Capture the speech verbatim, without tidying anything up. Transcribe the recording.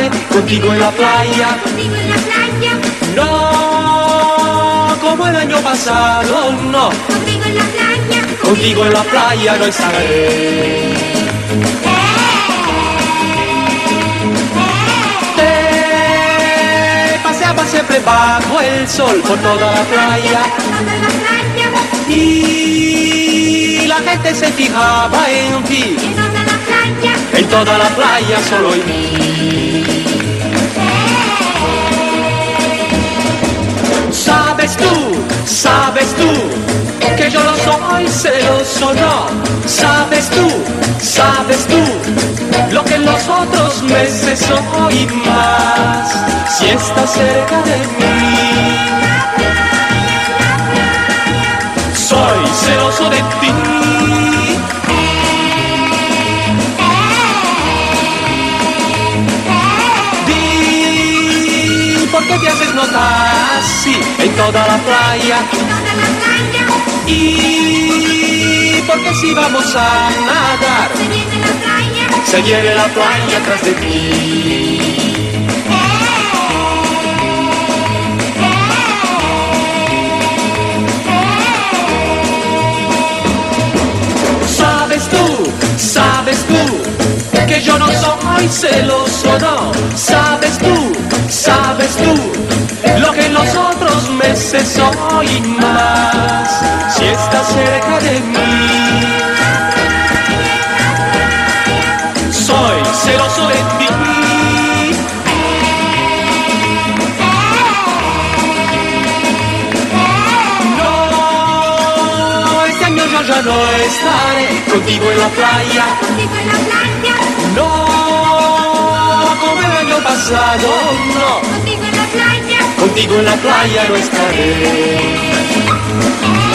estaré contigo en la playa. Contigo en la playa. No, como el año pasado, no. Contigo en la playa. Contigo en la playa no estaré. Te paseaba siempre bajo el sol por toda la playa. Toda la playa. Y la gente se fijaba en ti. En toda la playa. En toda la playa solo en mí. Sabes tú, sabes tú, que yo no soy celoso, no. Sabes tú, sabes tú, lo que en los otros meses soy más. Si estás cerca de mí, soy celoso de ti. ¿Por qué te haces notar así en toda la playa? Toda la playa. ¿Y por qué si vamos a nadar Se viene la playa. se viene la playa tras de ti? Sabes tú, sabes tú, que yo no soy celoso, no. Sabes tú, sabes tú, lo que en los otros meses soy más. Si estás cerca de mí, soy celoso de ti. No, este año yo ya no estaré contigo en la playa. Contigo en la playa. No, como el año pasado, no. Contigo en la playa. Contigo en la playa no estaré.